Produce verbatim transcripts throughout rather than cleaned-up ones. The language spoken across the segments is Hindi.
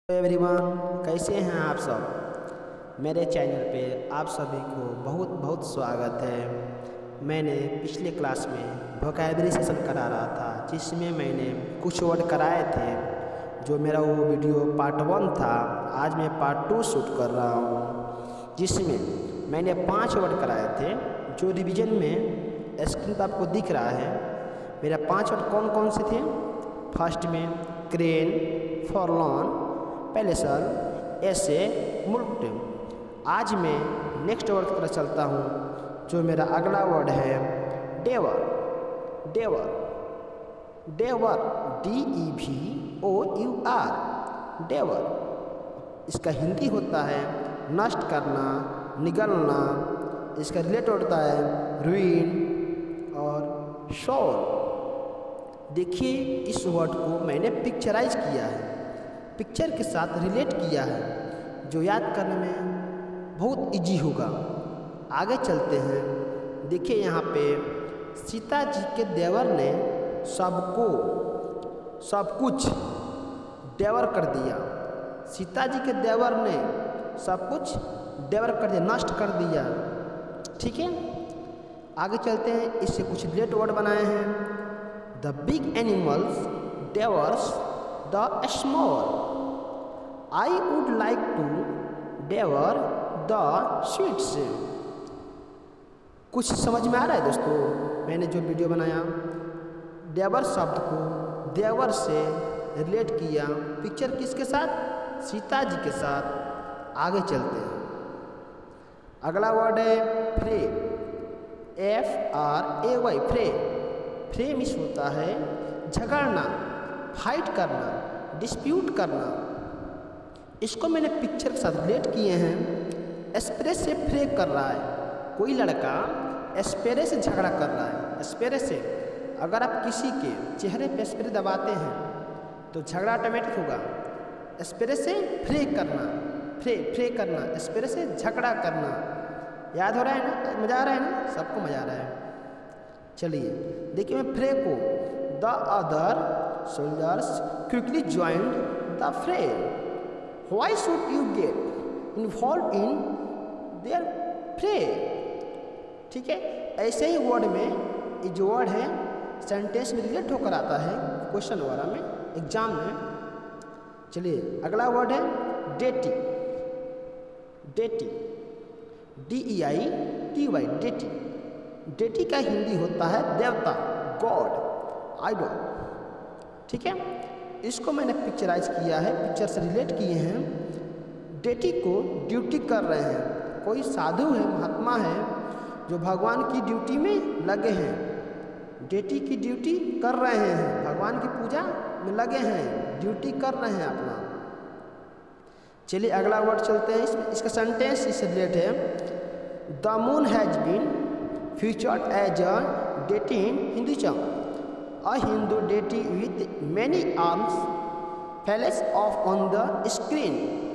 एवरीवन, कैसे हैं आप सब। मेरे चैनल पे आप सभी को बहुत बहुत स्वागत है। मैंने पिछले क्लास में वोकैबुलरी सेशन करा रहा था, जिसमें मैंने कुछ वर्ड कराए थे। जो मेरा वो वीडियो पार्ट वन था, आज मैं पार्ट टू शूट कर रहा हूँ, जिसमें मैंने पांच वर्ड कराए थे। जो रिवीजन में स्क्रीन पर आपको दिख रहा है, मेरा पांच वर्ड कौन कौन से थे। फर्स्ट में क्रेन, फॉरलॉन, पेलेसल, ऐसे, मुल्क। आज मैं नेक्स्ट वर्ड की तरफ चलता हूँ। जो मेरा अगला वर्ड है devour. Devour devour D E V O U R. Devour इसका हिंदी होता है नष्ट करना, निगलना। इसका रिलेट होता है रुइन और शॉल। देखिए, इस वर्ड को मैंने पिक्चराइज किया है, पिक्चर के साथ रिलेट किया है, जो याद करने में बहुत इजी होगा। आगे चलते हैं। देखिए, यहाँ पे सीता जी के देवर ने सबको सब कुछ देवर कर दिया। सीता जी के देवर ने सब कुछ देवर कर दिया, नष्ट कर दिया। ठीक है, आगे चलते हैं। इससे कुछ रिलेट वर्ड बनाए हैं। The big animals devours the small. I would like to devour the sweets। कुछ समझ में आ रहा है दोस्तों? मैंने जो वीडियो बनाया, देवर शब्द को देवर से रिलेट किया, पिक्चर किसके साथ? सीता जी के साथ। आगे चलते हैं। अगला वर्ड है फ्रे। एफ आर ए वाई, फ्रे। फ्रे मीन्स होता है झगड़ना, फाइट करना, डिस्प्यूट करना। इसको मैंने पिक्चर के साथ रिलेट किए हैं। स्प्रे से फ्रे कर रहा है, कोई लड़का स्प्रे से झगड़ा कर रहा है। स्प्रे से अगर आप किसी के चेहरे पे स्प्रे दबाते हैं तो झगड़ा ऑटोमेटिक होगा। स्प्रे से फ्रे करना, फ्रे फ्रे करना, स्प्रे से झगड़ा करना। याद हो रहा है ना? मज़ा आ रहा है ना? सबको मज़ा आ रहा है। चलिए देखिए, मैं फ्रे को the other soldiers quickly joined the fray. Why should you get involved in their fray? ठीक है, ऐसे ही वर्ड में ये जो वर्ड है सेंटेंस में रिलेट होकर आता है क्वेश्चन वगैरह में, एग्जाम में। चलिए अगला वर्ड है deity. Deity D E I T Y, deity. Deity का हिंदी होता है देवता, गॉड, आइडल। ठीक है, इसको मैंने पिक्चराइज किया है, पिक्चर से रिलेट किए हैं। डेटी को ड्यूटी कर रहे हैं। कोई साधु है, महात्मा है, जो भगवान की ड्यूटी में लगे हैं। डेटी की ड्यूटी कर रहे हैं, भगवान की पूजा में लगे हैं, ड्यूटी कर रहे हैं अपना। चलिए अगला वर्ड चलते हैं। इसमें इसका सेंटेंस इससे रिलेट है। The moon has been featured as a deity in Hinduism. A Hindu deity with many arms flashes off on the screen।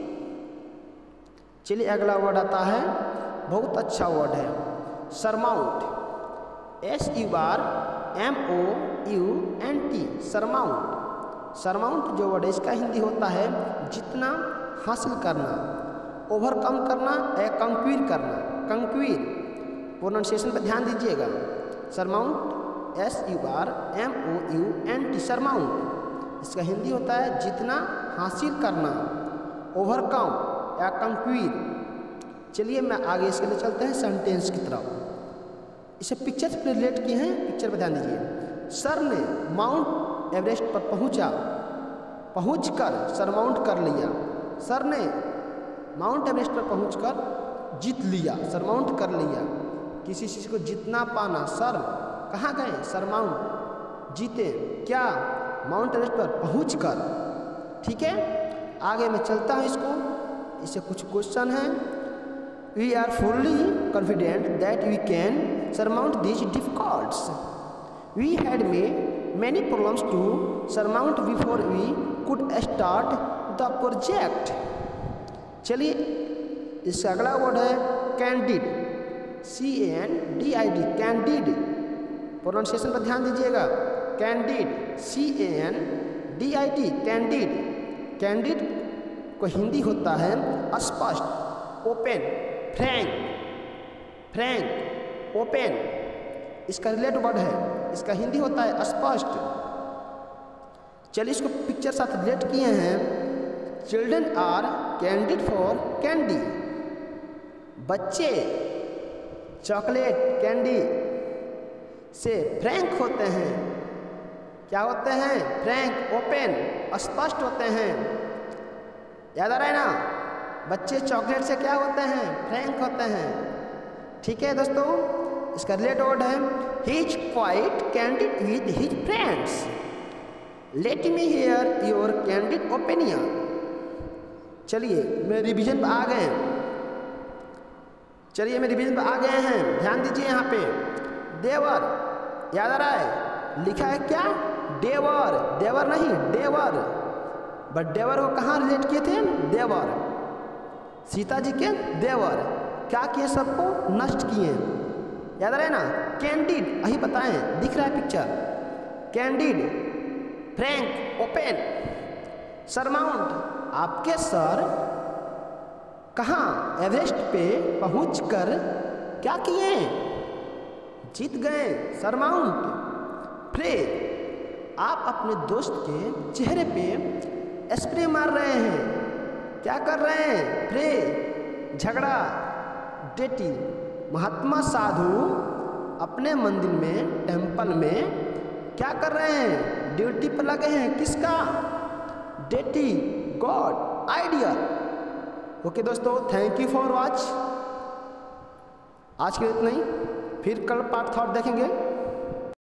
चलिए अगला वर्ड आता है, बहुत अच्छा वर्ड है, surmount. S U R M O U N T, surmount. Surmount जो वर्ड है, इसका हिंदी होता है जितना हासिल करना, ओवरकम करना या कंक्वीर करना। कंक्वीर प्रोनाउंसिएशन पर ध्यान दीजिएगा। Surmount S U R M O U N T, surmount. इसका हिंदी होता है जितना हासिल करना, ओवरकम या कंक्वीर। चलिए मैं आगे इसके लिए चलते हैं सेंटेंस की तरफ। इसे पिक्चर से रिलेट किए हैं, पिक्चर पर ध्यान दीजिए। सर ने माउंट एवरेस्ट पर पहुंचा, पहुंचकर सरमाउंट कर लिया। सर ने माउंट एवरेस्ट पर पहुंचकर जीत लिया, सरमाउंट कर लिया। किसी चीज़ को जितना पाना, सर कहाँ गए? सरमाउंट, जीते क्या? माउंट एवरेस्ट पर पहुँच कर। ठीक है, आगे मैं चलता हूँ इसको। इससे कुछ क्वेश्चन हैं। We are fully confident that we can surmount this difficults. We had made many problems to surmount before we could start the project. चलिए इसका अगला वर्ड है candid, C A N D I D, candid. Pronunciation पर ध्यान दीजिएगा। Candid, C A N D I D, candid. Candid को हिंदी होता है स्पष्ट, ओपन, फ्रैंक, फ्रैंक, ओपन, इसका रिलेट वर्ड है, इसका हिंदी होता है स्पष्ट। चलिए इसको पिक्चर साथ रिलेट किए हैं। Children are candid for candy, बच्चे चॉकलेट कैंडी से फ्रैंक होते हैं। क्या होते हैं? फ्रैंक, ओपन, स्पष्ट होते हैं। याद आ रहा है ना? बच्चे चॉकलेट से क्या होते हैं? फ्रैंक होते हैं। ठीक है दोस्तों, इसका रिलेट वर्ड है he is quite candid with his friends, let me hear your candid opinion. चलिए मैं रिवीजन पर आ गए चलिए मैं रिवीजन पर आ गए हैं। ध्यान दीजिए यहाँ पे देवर, याद आ रहा है? लिखा है क्या? देवर, देवर नहीं देवर। बट देवर को कहाँ रिलेट किए थे? देवर, सीता जी के देवर क्या किए? सबको नष्ट किए। याद आ रहा है ना? कैंडिड, यही बताएं, दिख रहा है picture. Candid, frank, open, surmount, आपके सर कहाँ? एवरेस्ट पे पहुंचकर क्या किए? जीत गए, सरमाउंट। प्रे, आप अपने दोस्त के चेहरे पे स्प्रे मार रहे हैं। क्या कर रहे हैं? प्रे, झगड़ा। डेटी, महात्मा साधु अपने मंदिर में, टेम्पल में क्या कर रहे हैं? ड्यूटी पर लगे हैं। किसका? Deity, god, idea. ओके दोस्तों, थैंक यू फॉर वॉच। आज के लिए इतना ही, फिर कल पार्ट थर्ड देखेंगे।